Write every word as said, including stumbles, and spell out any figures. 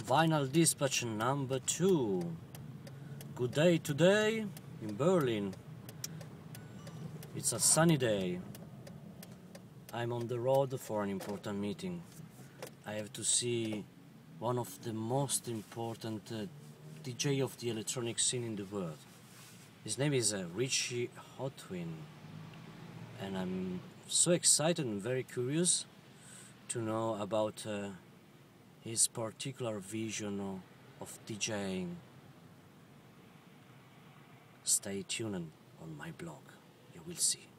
Vinyl dispatch number two. Good day today in Berlin. It's a sunny day. I'm on the road for an important meeting. I have to see one of the most important uh, D J of the electronic scene in the world. His name is uh, Richie Hawtin, and I'm so excited and very curious to know about uh, his particular vision of DJing. Stay tuned on my blog, you will see.